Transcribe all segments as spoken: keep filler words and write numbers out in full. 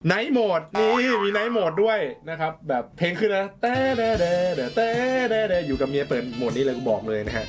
ไนท์โหมดนี่มีไนท์โหมดด้วยนะครับแบบเพลงขึ้นนะเต้เด้เด้เด้เต้เด้เด้อยู่กับเมียเปิดโหมดนี้เลยกูบอกเลยนะฮะ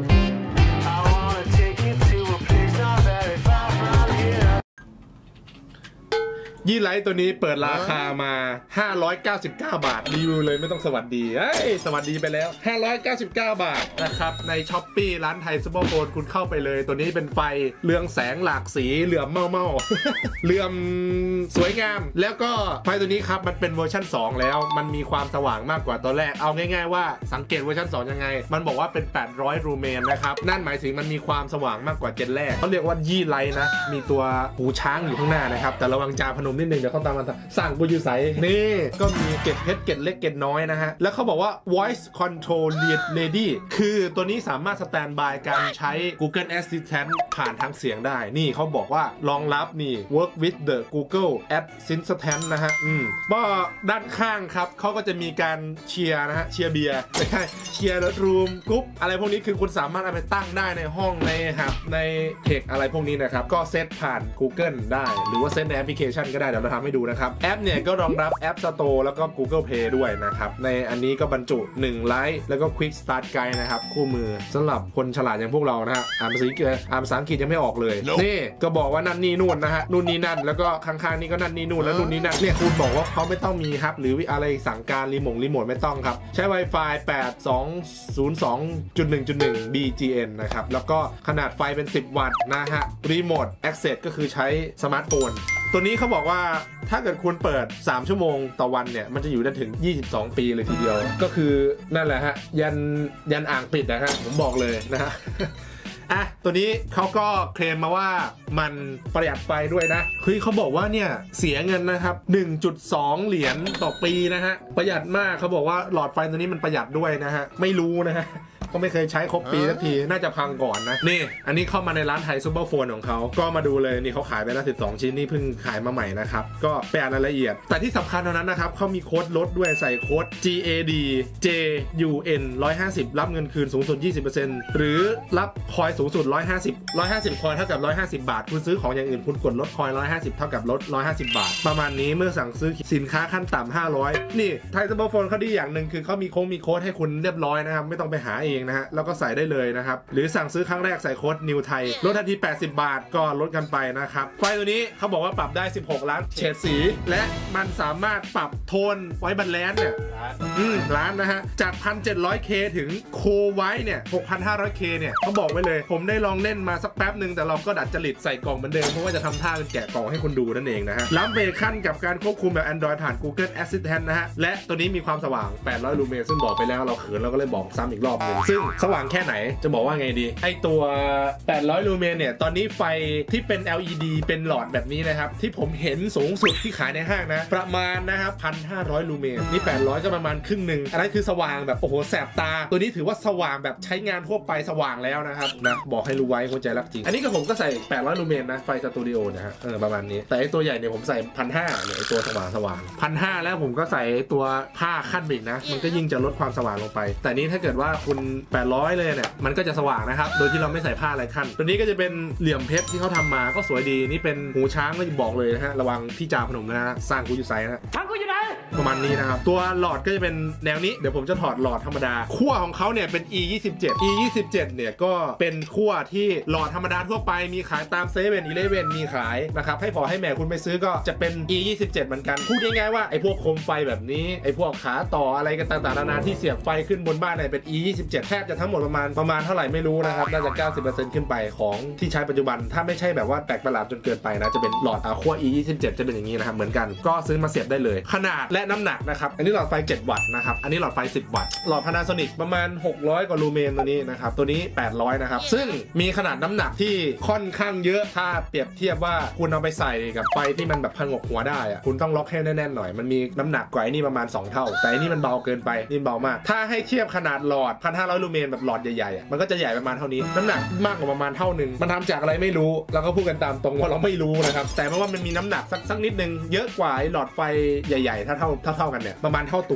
ยี่ไลท์ตัวนี้เปิดราคามาห้าร้อยเก้าสิบเก้าบาทรีวิวเลยไม่ต้องสวัสดีเอ้ยสวัสดีไปแล้วห้าร้อยเก้าสิบเก้าบาทนะครับใน ช้อปปี้ ร้านไทยซุปเปอร์โฟนคุณเข้าไปเลยตัวนี้เป็นไฟเรืองแสงหลากสีเหลื่อมเมาเมาเหลื่อมสวยงามแล้วก็ไฟตัวนี้ครับมันเป็นเวอร์ชันสองแล้วมันมีความสว่างมากกว่าตัวแรกเอาง่ายๆว่าสังเกตเวอร์ชันสองยังไงมันบอกว่าเป็นแปดร้อยลูเมนนะครับนั่นหมายถึงมันมีความสว่างมากกว่าเจนแรกเขาเรียกว่ายี่ไลท์นะมีตัวหูช้างอยู่ข้างหน้านะครับแต่ระวังจาพนมนิดนึงเดี๋ยวเขาตามมาสั่งกูอยู่ใสนี่ก็มีเกล็ดเพชรเกล็ดเล็กเกล็ดน้อยนะฮะแล้วเขาบอกว่า voice control lady คือตัวนี้สามารถสแตนบายการใช้ Google Assistant ผ่านทางเสียงได้นี่เขาบอกว่ารองรับนี่ work with the Google Assistant นะฮะอืมก็ด้านข้างครับเขาก็จะมีการเชียร์นะฮะเชียร์เบียร์ไม่ใช่เชียร์รูมกรุ๊ปอะไรพวกนี้คือคุณสามารถเอาไปตั้งได้ในห้องในหับในเทคอะไรพวกนี้นะครับก็เซตผ่าน Google ได้หรือว่าเซตในแอปพลิเคชันก็ได้เดี๋ยวเราทำให้ดูนะครับแอปเนี่ยก็รองรับ App Store แล้วก็ Google Play ด้วยนะครับในอันนี้ก็บรรจุหนึ่งไลท์แล้วก็ Quick Start Guide นะครับคู่มือสำหรับคนฉลาดอย่างพวกเรานะฮะอ่านภาษาอังกฤษอ่านภาษาอังกฤษยังไม่ออกเลย no. นี่ก็บอกว่านั่นนี่นู่นนะฮะนู่นนี่นั่นแล้วก็ข้างๆนี่ก็นั่นนี่นู่นแล้วนู่นนี่นั่นเนี่ยคุณบอกว่าเขาไม่ต้องมีครับหรืออะไรสั่งการรีโมทรีโมทไม่ต้องครับใช้ Wi-Fi แปด สอง ศูนย์ สอง จุด หนึ่ง จุด หนึ่ง บี จี เอ็น นะครับแล้วก็ขนาดไฟเป็นสิบวัตต์นะฮะรีโมท Access ก็คือใช้สมาร์ทโฟนตัวนี้เขาบอกว่าถ้าเกิดคุณเปิดสามชั่วโมงต่อวันเนี่ยมันจะอยู่ได้ถึงยี่สิบสองปีเลยทีเดียวก็คือนั่นแหละฮะยันยันอ่างปิดนะฮะผมบอกเลยนะฮะอ่ะตัวนี้เขาก็เคลมมาว่ามันประหยัดไฟด้วยนะคือเขาบอกว่าเนี่ยเสียเงินนะครับ หนึ่งจุดสอง เหรียญต่อปีนะฮะประหยัดมากเขาบอกว่าหลอดไฟตัวนี้มันประหยัดด้วยนะฮะไม่รู้นะฮะก็ไม่เคยใช้ครบปีสักทีน่าจะพังก่อนนะนี่อันนี้เข้ามาในร้านไทยซุปเปอร์โฟนของเขาก็มาดูเลยนี่เขาขายไปแล้วสิบสองชิ้นนี่เพิ่งขายมาใหม่นะครับก็ไปอ่านรายละเอียดแต่ที่สำคัญเท่านั้นนะครับเขามีโค้ดลดด้วยใส่โค้ด จี เอ ดี เจ ยู เอ็น หนึ่งร้อยห้าสิบรับเงินคืนสูงสุด ยี่สิบเปอร์เซ็นต์ หรือรับคอยสูงสุดหนึ่งร้อยห้าสิบ หนึ่งร้อยห้าสิบคอยเท่ากับหนึ่งร้อยห้าสิบบาทคุณซื้อของอย่างอื่นคุณกดลดคอยหนึ่งร้อยห้าสิบเท่ากับลดหนึ่งร้อยห้าสิบบาทประมาณนี้เมื่อสั่งซื้อสินค้าขั้นต่ำห้าร้อยนี่ไทยซุปเปอร์โฟนเขาดีอย่างหนึ่งคือเขามีโค้ดมีโค้ดให้คุณเรียบร้อยนะครับไม่ต้องไปหาเองนะฮะแล้วก็ใส่ได้เลยนะครับหรือสั่งซื้อครั้งแรกใส่โค้ดนิวไทยลดทันทีแปดสิบบาทก็ลดกันไปนะครับไฟตัวนี้เขาบอกว่าปรับได้สิบหกล้านเฉดสีและมันสามารถปรับโทนไว้บรรแลนเนี่ยอืมล้านนะฮะจาก หนึ่งพันเจ็ดร้อยเค ถึงโคไว้เนี่ย หกพันห้าร้อยเค เนี่ยเขาบอกไว้เลยผมได้ลองเล่นมาสักแป๊บหนึ่งแต่เราก็ดัดจริตใส่กล่องเหมือนเดิมเพราะว่าจะทำท่าเป็นแกะกล่องให้คุณดูนั่นเองนะฮะล้ำไปขั้นกับการควบคุมแบบ Android ผ่าน Google Assistant นะฮะและตัวนี้มีความสว่างแปดร้อยลูเมนซึ่งบอกไปแล้วเราเขินเราก็เลยบอกซ้ำอีกรอบนึงซึ่งสว่างแค่ไหนจะบอกว่าไงดีไอตัวแปดร้อยลูเมนเนี่ยตอนนี้ไฟที่เป็น แอล อี ดี เป็นหลอดแบบนี้นะครับที่ผมเห็นสูงสุดที่ขายในห้างนะประมาณนะครับ หนึ่งพันห้าร้อย ลูเมนนี่แปดร้อยก็ประมาณครึ่งหนึ่งอันนั้นคือสว่างแบบโอ้โหแสบตาตัวนี้ถือว่าสว่างแบบใช้งานทั่วไปสว่างแล้วนะครับนะบอกให้รู้ไว้คนใจรักจริงอันนี้ก็ผมก็ใส่แปดร้อยลูเมนนะไฟสตูดิโอนะฮะเออประมาณนี้แต่ไอตัวใหญ่เนี่ยผมใส่ หนึ่งพันห้าร้อย เนี่ยไอตัวสว่างสว่าง หนึ่งพันห้าร้อย แล้วผมก็ใส่ตัวผ้าขั้นบิกนะมันก็ยิ่งจะลดความสว่างลงไปแต่นี้ถ้าเกิดว่าคุณแปดร้อยเลยเนี่ยมันก็จะสว่างนะครับโดยที่เราไม่ใส่ผ้าอะไรขั้นตัวนี้ก็จะเป็นเหลี่ยมเพชรที่เขาทำมาก็สวยดีนี่เป็นหูช้างก็จะบอกเลยนะฮะระวังพี่จ่าพนมนะฮะสร้างกูอยู่ไซนะช้างกูอยู่ไหนประมาณนี้นะครับตัวหลอดก็จะเป็นแนวนี้เดี๋ยวผมจะถอดหลอดธรรมดาขั้วของเขาเนี่ยเป็น อี ยี่สิบเจ็ด อี ยี่สิบเจ็ด เนี่ยก็เป็นขั้วที่หลอดธรรมดาทั่วไปมีขายตามเซเว่นอีเลฟเว่นมีขายนะครับให้พอให้แม่คุณไปซื้อก็จะเป็น อี ยี่สิบเจ็ด เหมือนกันพูดง่ายๆว่าไอ้พวกโคมไฟแบบนี้ไอ้พวกขาต่ออะไรกันต่างๆนานาที่เสียบไฟขึ้นบนบ้านเนี่ยเป็น อี ยี่สิบเจ็ด แทบจะทั้งหมดประมาณประมาณเท่าไหร่ไม่รู้นะครับน่าจะ เก้าสิบเปอร์เซ็นต์ ขึ้นไปของที่ใช้ปัจจุบันถ้าไม่ใช่แบบว่าแปลกประหลาดจนเกินไปนะจะเป็นหลอดอาขั้ว อี ยี่สิบเจ็ด จะเป็นอย่างนี้นะครับเหมือนกันก็ซื้อมาเสียบได้เลยขนาดและน้ำหนักนะครับอันนี้หลอดไฟเจ็ดวัตต์นะครับอันนี้หลอดไฟสิบวัตต์หลอด Panasonic ประมาณหกร้อยกว่าลูเมนตัวนี้นะครับตัวนี้แปดร้อยนะครับซึ่งมีขนาดน้ำหนักที่ค่อนข้างเยอะถ้าเปรียบเทียบว่าคุณเอาไปใส่กับไฟที่มันแบบผงกหัวได้อะคุณต้องล็อกให้แน่นๆหน่อยมันมีน้ำหนักกว่านี่ประมาณสองเท่าแต่อันนี้มันเบาเกินไปนี่เบามากถ้าให้เทียบขนาดหลอด หนึ่งพันห้าร้อย ลูเมนแบบหลอดใหญ่ๆมันก็จะใหญ่ประมาณเท่านี้น้ำหนักมากกว่าประมาณเท่านึงมันทำจากอะไรไม่รู้เราก็พูดกันตามตรงว่าเราไม่รู้นะครับแต่เพราะว่ามันมีน้ำหนักสักสักนิดนึงเยอะกว่าหลอดไฟใหญ่ๆถ้าเท่าเท่าๆกันเนี่ยประมาณเท่าตัว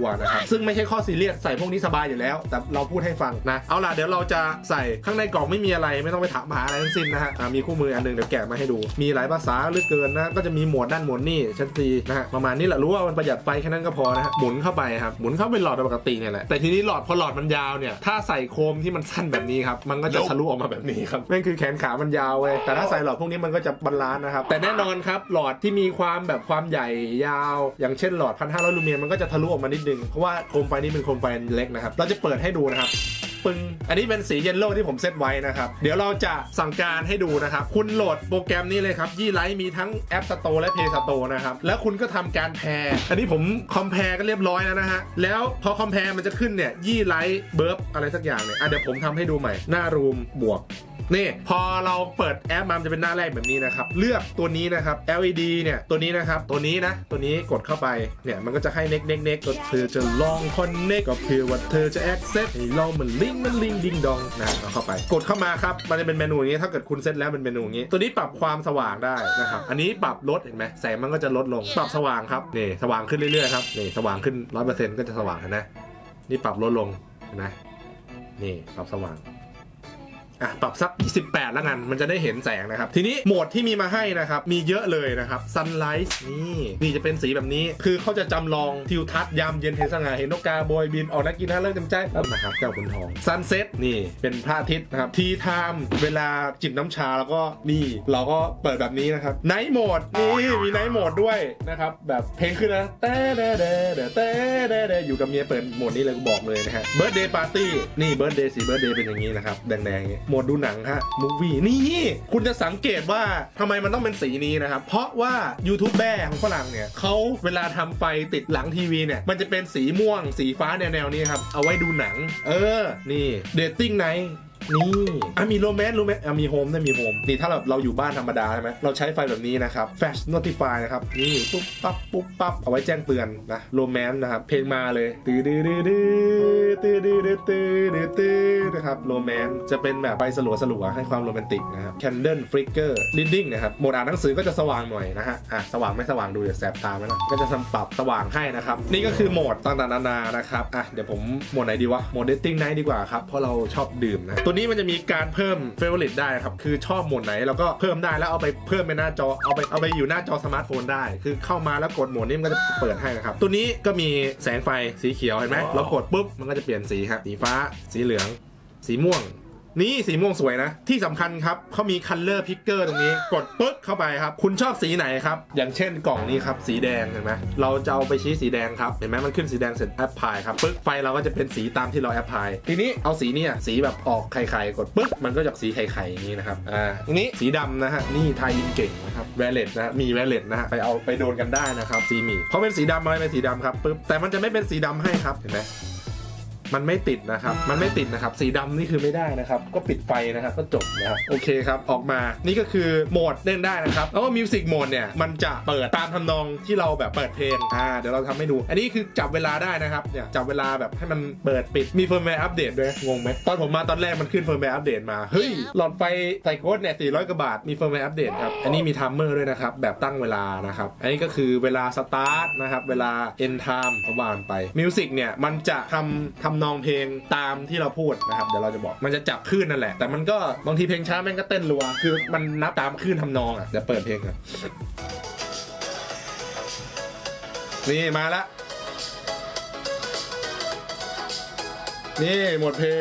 ตัวนะครับซึ่งไม่ใช่ข้อซีเรียสใส่พวกนี้สบายอยู่แล้วแต่เราพูดให้ฟังนะเอาล่ะเดี๋ยวเราจะใส่ข้างในกล่องไม่มีอะไรไม่ต้องไปถามหาอะไรทั้งสิ้นนะฮะมีคู่มืออันนึงเดี๋ยวแกะมาให้ดูมีหลายภาษาเหลือเกินนะก็จะมีหมวดด้านหมวดนี่ชั้นตีนะฮะประมาณนี้แหละรู้ว่ามันประหยัดไฟแค่นั้นก็พอนะฮะหมุนเข้าไปครับหมุนเข้าเป็นหลอดปกติเนี่ยแหละแต่ทีนี้หลอดพอหลอดมันยาวเนี่ยถ้าใส่โคมที่มันสั้นแบบนี้ครับมันก็จะทะลุออกมาแบบนี้ครับนั่นคือแขนขามันยาวเว้ยแต่ถ้าใส่หลอดพวกนี้มันก็จะบาลานซ์นะครับแต่แน่นอนครับหลอดที่มีความแบบความใหญ่ยาวอย่างเช่นหลอดพันห้าร้อยลูเมียนมันก็จะทะลุออกมานิดนึงเพราะว่าโคมไฟนี้เป็นโคมไฟเล็กนะครับเราจะเปิดให้ดูนะครับปึ้งอันนี้เป็นสีเยลโล่ที่ผมเซตไว้นะครับเดี๋ยวเราจะสั่งการให้ดูนะครับคุณโหลดโปรแกรมนี้เลยครับยี่ไลท์มีทั้ง App Store และ Play Store นะครับแล้วคุณก็ทำการแพร์อันนี้ผมคอมแพร์กันเรียบร้อยแล้วนะฮะแล้วพอคอมแพร์มันจะขึ้นเนี่ยยี่ไลท์เบิร์บอะไรสักอย่างเนี่ยอ่ะเดี๋ยวผมทำให้ดูใหม่หน้ารูมบวกนี่พอเราเปิดแอปมันจะเป็นหน้าแรกแบบนี้นะครับเลือกตัวนี้นะครับ แอล อี ดี เนี่ยตัวนี้นะครับตัวนี้นะตัวนี้กดเข้าไปเนี่ยมันก็จะให้เน็กเน็กเน็กก็เธอจะลองคอนเน็กก็เพื่อว่าเธอจะแอคเซสให้ลองมันลิงมันลิงดิงดองนะเอาเข้าไปกดเข้ามาครับมันจะเป็นเมนูอย่างนี้ถ้าเกิดคุณเซตแล้วเป็นเมนูอย่างนี้ตัวนี้ปรับความสว่างได้นะครับอันนี้ปรับลดเห็นไหมแสงมันก็จะลดลงปรับสว่างครับนี่สว่างขึ้นเรื่อยๆครับนี่สว่างขึ้น ร้อยเปอร์เซ็นต์ ก็จะสว่างนะนี่ปรับลดลงเห็นไหมนี่ปรับสว่างอ่ะปรับสักสิบแปดแล้วกันมันจะได้เห็นแสงนะครับทีนี้โหมดที่มีมาให้นะครับมีเยอะเลยนะครับ Sunlight นี่นี่จะเป็นสีแบบนี้คือเขาจะจำลองทิวทัศน์ยามเย็นเห็นสง่าเห็นนกกาโบยบินออกนักกินท่าเลิกเต็มใจแล้วนะครับเจ้าขุนทอง Sunset นี่เป็นพระอาทิตย์นะครับ Tea Time เวลาจิบน้ำชาแล้วก็นี่เราก็เปิดแบบนี้นะครับ Night Mode นี่มี Night Mode ด้วยนะครับแบบเพลงขึ้นนะเต้เด้เด้เด้เต้เด้เด้อยู่กับเมียเปิดโหมดนี้เลยกูบอกเลยนะฮะ Birthday Party นี่ Birthday สี Birthday เป็นอย่างนี้นะครับแดงๆโหมดดูหนังฮะมูฟวี่นี่คุณจะสังเกตว่าทำไมมันต้องเป็นสีนี้นะครับเพราะว่ายูทูบเบอร์ของฝรั่งเนี่ยเขาเวลาทำไฟติดหลังทีวีเนี่ยมันจะเป็นสีม่วงสีฟ้าแนวๆนี้ครับเอาไว้ดูหนังเออนี่เดทติ้งไนท์นี่อ่ะมีโรแมนต์โรแมนต์อ่ะมีโฮมได้มีโฮมนี่ถ้าเราเราอยู่บ้านธรรมดาใช่ไหมเราใช้ไฟแบบนี้นะครับแฟลชโน้ติฟายนะครับนี่ปุ๊บปั๊บปุ๊บปั๊บเอาไว้แจ้งเตือนนะโรแมนต์นะครับเพลงมาเลยตื้อดื้อดื้อดื้อตื้อดื้อดื้อตื้อดื้อตื้อนะครับโรแมนต์จะเป็นแบบไฟสลัวสลัวให้ความโรแมนติกนะครับแคนเดิลฟลิกเกอร์ลิดดิ้งนะครับโหมดอ่านหนังสือก็จะสว่างหน่อยนะฮะอ่ะสว่างไม่สว่างดูเดี๋ยวแสบตาไหมล่ะก็จะทำปรับสว่างให้นะครับนี่ก็คือโหมดต่างๆนานานะครับอ่ะเดี๋ยวผมโหมดไหนดีวะโหมดเดทติ้งไนท์ดีกว่าครับเพราะเราชอบดื่มนะตัวนี้มันจะมีการเพิ่มเฟเวอริตได้ครับคือชอบโหมดไหนเราก็เพิ่มได้แล้วเอาไปเพิ่มในหน้าจอเอาไปเอาไปอยู่หน้าจอสมาร์ทโฟนได้คือเข้ามาแล้วกดโหมดนี้มันก็จะเปิดให้นะครับตัวนี้ก็มีแสงไฟสีเขียวเห็นไหมเรากดปุ๊บมันก็จะเปลี่ยนสีครับสีฟ้าสีเหลืองสีม่วงนี่สีม่วงสวยนะที่สำคัญครับเขามี color picker ตรงนี้กดปึ๊กเข้าไปครับคุณชอบสีไหนครับอย่างเช่นกล่องนี้ครับสีแดงเห็นไหมเราจะเอาไปชี้สีแดงครับเห็นไหมมันขึ้นสีแดงเสร็จแอปพลายครับปึ๊กไฟเราก็จะเป็นสีตามที่เราแอปพลายทีนี้เอาสีนี้สีแบบออกไข่ๆกดปึ๊กมันก็จะสีไข่ๆอย่างนี้นะครับอ่าทีนี้สีดำนะฮะนี่ไทยอินเก่งนะครับแวลเลตนะมีแวลเลตนะฮะไปเอาไปโดนกันได้นะครับสีมีเขาเป็นสีดำอะไรเป็นสีดำครับปึ๊บแต่มันจะไม่เป็นสีดำให้ครับเห็นไหมมันไม่ติดนะครับมันไม่ติดนะครับสีดำนี่คือไม่ได้นะครับก็ปิดไฟนะครับก็จบนะครับโอเคครับออกมานี่ก็คือโหมดเล่นได้นะครับแล้วก็มิวสิกโหมดเนี่ยมันจะเปิดตามทำนองที่เราแบบเปิดเพลงอ่าเดี๋ยวเราทำให้ดูอันนี้คือจับเวลาได้นะครับเนี่ยจับเวลาแบบให้มันเปิดปิดมีเฟิร์มแวร์อัปเดตด้วยงงไหมตอนผมมาตอนแรกมันขึ้นเฟิร์มแวร์อัปเดตมาเฮ้ยหลอดไฟไทโค้ดเนี่ยสี่ร้อยกว่าบาทมีเฟิร์มแวร์อัปเดตครับอันนี้มีไทม์เมอร์ด้วยนะครับแบบตั้งเวลานะครับอันนี้ก็คือเวลาสตาร์ทนะครับเวลาเอ็นไทม์ก็ว่าไปมิวสิกเนี่ยมันจะทำทำนองเพลงตามที่เราพูดนะครับเดี๋ยวเราจะบอกมันจะจับคลื่นนั่นแหละแต่มันก็บางทีเพลงช้าแม่งก็เต้นรัวคือมันนับตามคลื่นทำนองอ่ะเดี๋ยวเปิดเพลงกันนี่มาละนี่หมดเพลง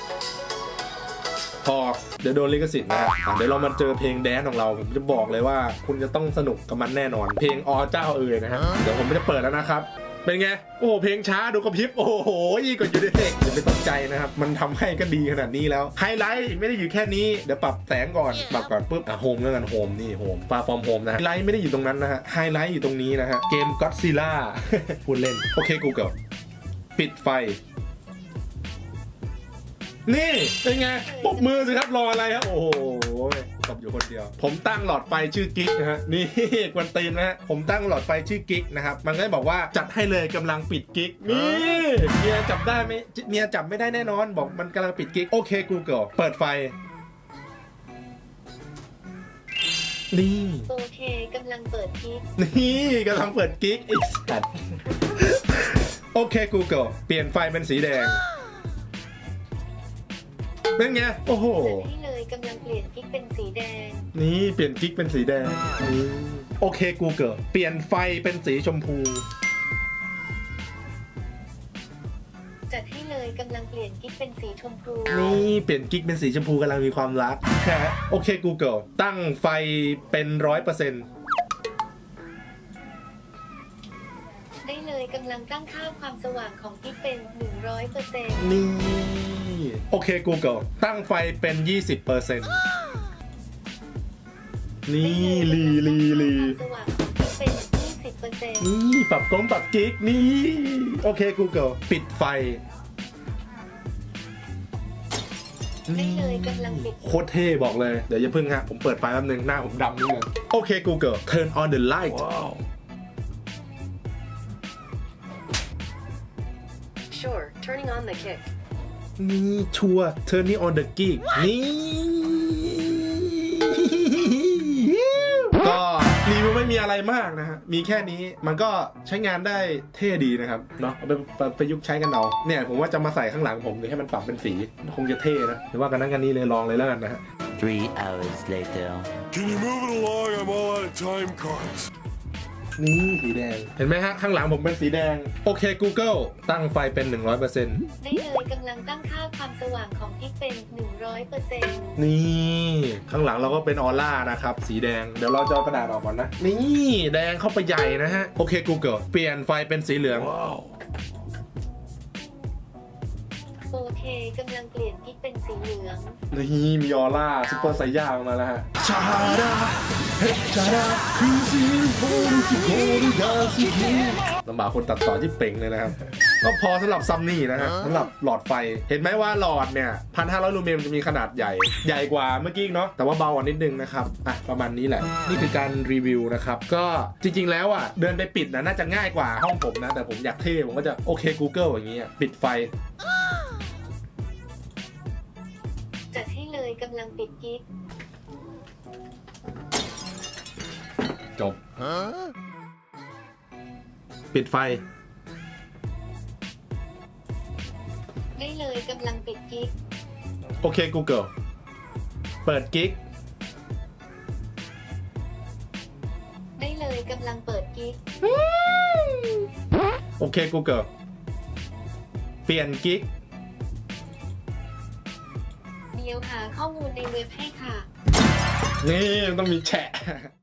พอเดี๋ยวโดนลิขสิทธิ์นะฮะเดี๋ยวเรามาเจอเพลงแดนของเราผมจะบอกเลยว่าคุณจะต้องสนุกกับมันแน่นอนเพลงอเจ้าเอ๋ยนะฮะเดี๋ยวผมจะเปิดแล้วนะครับเป็นไงโอ้เพลงช้าดูกระพริบโอ้โหยิ่งกว่าอยู่ในเด็กอย่าไปตกใจนะครับมันทำให้ก็ดีขนาดนี้แล้วไฮไลท์ไม่ได้อยู่แค่นี้เดี๋ยวปรับแสงก่อนปรับก่อนปุ๊บอ่ะโฮมแล้วกันโฮมนี่โฮมฟาฟอร์มโฮมนะไฮไลท์ไม่ได้อยู่ตรงนั้นนะฮะไฮไลท์อยู่ตรงนี้นะฮะเกม Godzilla พูดเล่นโอเค Google ปิดไฟนี่เป็นไงปรบมือสิครับรออะไรครับโอ้โหตบอยู่คนเดียวผมตั้งหลอดไฟชื่อกิ๊กนะฮะนี่กวนตีนนะฮะผมตั้งหลอดไฟชื่อกิ๊กนะครับมันก็บอกว่าจัดให้เลยกำลังปิดกิ๊กนี่เมียจับได้ไหมเมียจับไม่ได้แน่นอนบอกมันกำลังปิดกิ๊กโอเค Google เปิดไฟนี่โอเคกำลังเปิดกิ๊กนี่กำลังเปิดกิ๊กอีกสัตว์โอเค Google เปลี่ยนไฟเป็นสีแดงเป็นไงโอ้โหนี่เลยกำลังเปลี่ยนกิ๊กเป็นสีแดงนี่เปลี่ยนกิ๊กเป็นสีแดงโอเค Google เปลี่ยนไฟเป็นสีชมพูจัดให้เลยกำลังเปลี่ยนกิ๊กเป็นสีชมพูนี่เปลี่ยนกิ๊กเป็นสีชมพูกำลังมีความรักแค่โอเค Google ตั้งไฟเป็นร้อยเปอร์เซ็นต์ได้เลยกำลังตั้งค่าความสว่างของกิ๊กเป็นหนึ่งร้อยเปอร์เซ็นต์นี่โอเค Google ตั้งไฟเป็น ยี่สิบเปอร์เซ็นต์ นี่ลีลีลีสว่างของกิ๊กเป็น ยี่สิบเปอร์เซ็นต์นี่ปรับกล้องปรับกิ๊กนี่โอเค Google ปิดไฟได้เลยกำลังปิดโคตรเท่บอกเลยเดี๋ยวอย่าพึ่งฮะผมเปิดไฟแป๊บนึงหน้าผมดำนิดนึงโอเค Google turn on the light Sure turning on the kick นี่ชัวร์ turning on the kick นี่ก็รีวิวไม่มีอะไรมากนะฮะมีแค่นี้มันก็ใช้งานได้เท่ดีนะครับเนาะเอาไปประยุกต์ใช้กันเอาเนี่ยผมว่าจะมาใส่ข้างหลังผมหรือให้มันปรับเป็นสีคงจะเท่นะหรือว่ากันนั้นกันนี้เลยลองเลยแล้วกันนะฮะ Three hours later Can you move it along I'm all out of time cards นี่สีแดงเห็นไหมฮะข้างหลังผมเป็นสีแดงโอเค Google ตั้งไฟเป็น หนึ่งร้อยเปอร์เซ็นต์ได้เลยกำลังตั้งค่าความสว่างของกิ๊กเป็น หนึ่งร้อยเปอร์เซ็นต์นี่ข้างหลังเราก็เป็นออร่านะครับสีแดงเดี๋ยวเราจะเอากระดาษออกก่อนนะนี่แดงเข้าไปใหญ่นะฮะโอเค Google เปลี่ยนไฟเป็นสีเหลือง wow. โอเคกำลังเปลี่ยนกิ๊กเป็นสีเหลืองนี่มีออร่าซุปเปอร์ไซย่ามาแล้วฮะชาดาเฮชาดาคือสีโครุสุโครุดาสุกิลำบากคนตัดต่อที่เป่งเลยนะครับก็พอสำหรับซัมนี่นะฮะสำหรับหลอดไฟเห็นไหมว่าหลอดเนี่ยพันห้าร้อยลูเมนจะมีขนาดใหญ่ใหญ่กว่าเมื่อกี้เนาะแต่ว่าเบากว่านิดนึงนะครับอ่ะประมาณนี้แหละนี่คือการรีวิวนะครับก็จริงๆแล้วอ่ะเดินไปปิดนะน่าจะง่ายกว่าห้องผมนะแต่ผมอยากเท่ผมก็จะโอเค Google อย่างเงี้ยปิดไฟจัดให้เลยกำลังปิดกิ๊กจบปิดไฟได้เลยกำลังปิดกิ๊กโอเค Google เปิดกิ๊กได้เลยกำลังเปิดกิ๊กโอเค Google เปลี่ยนกิ๊กเดี๋ยวหาข้อมูลในเว็บให้ค่ะนี่ต้องมีแฉะ